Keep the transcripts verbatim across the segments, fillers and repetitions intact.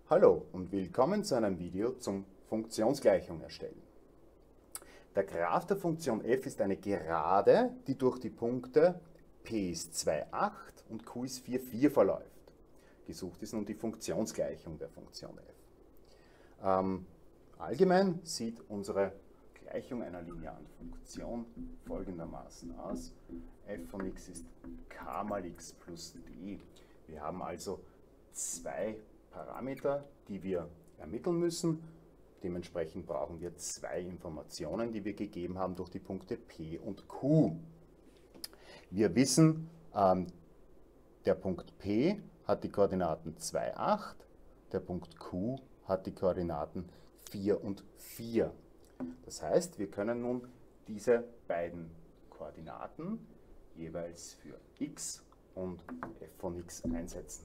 Hallo und willkommen zu einem Video zum Funktionsgleichung erstellen. Der Graph der Funktion f ist eine Gerade, die durch die Punkte p ist zwei Komma acht und q ist vier Komma vier verläuft. Gesucht ist nun die Funktionsgleichung der Funktion f. Ähm, allgemein sieht unsere Gleichung einer linearen Funktion folgendermaßen aus. F von x ist k mal x plus d. Wir haben also zwei Parameter, die wir ermitteln müssen. Dementsprechend brauchen wir zwei Informationen, die wir gegeben haben durch die Punkte P und Q. Wir wissen, ähm, der Punkt P hat die Koordinaten zwei Komma acht, der Punkt Q hat die Koordinaten vier und vier. Das heißt, wir können nun diese beiden Koordinaten jeweils für x und f von x einsetzen.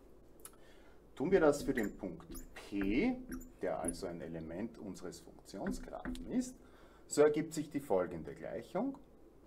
Tun wir das für den Punkt P, der also ein Element unseres Funktionsgraphen ist, so ergibt sich die folgende Gleichung.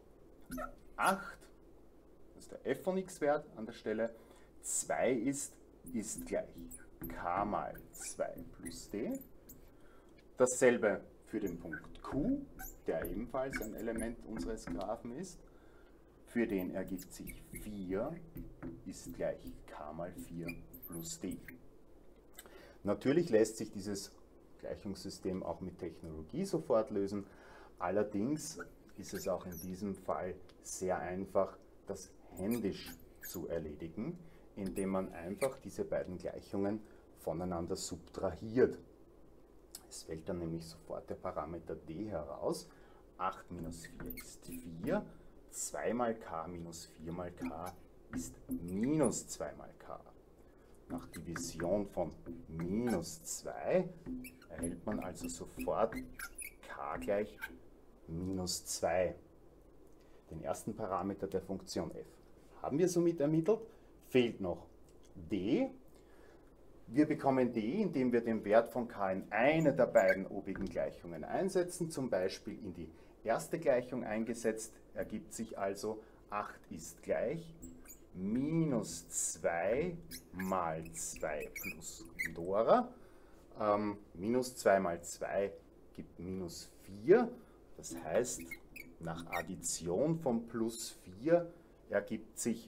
acht, das ist der f von x-Wert an der Stelle, zwei ist, ist gleich k mal zwei plus d. Dasselbe für den Punkt Q, der ebenfalls ein Element unseres Graphen ist. Für den ergibt sich vier ist gleich k mal vier plus d. Natürlich lässt sich dieses Gleichungssystem auch mit Technologie sofort lösen. Allerdings ist es auch in diesem Fall sehr einfach, das händisch zu erledigen, indem man einfach diese beiden Gleichungen voneinander subtrahiert. Es fällt dann nämlich sofort der Parameter d heraus. acht minus vier ist vier. zwei mal k minus vier mal k ist minus zwei mal k. Nach Division von minus zwei erhält man also sofort k gleich minus zwei. Den ersten Parameter der Funktion f haben wir somit ermittelt. Fehlt noch d. Wir bekommen d, indem wir den Wert von k in eine der beiden obigen Gleichungen einsetzen. Zum Beispiel in die erste Gleichung eingesetzt, ergibt sich also acht ist gleich minus zwei mal zwei plus Dora. Ähm, minus zwei mal zwei gibt minus vier. Das heißt, nach Addition von plus vier ergibt sich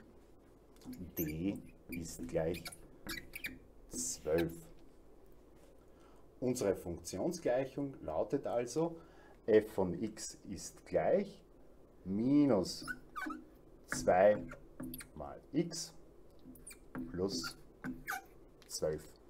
d ist gleich zwölf. Unsere Funktionsgleichung lautet also, f von x ist gleich minus zwei mal x plus zwölf.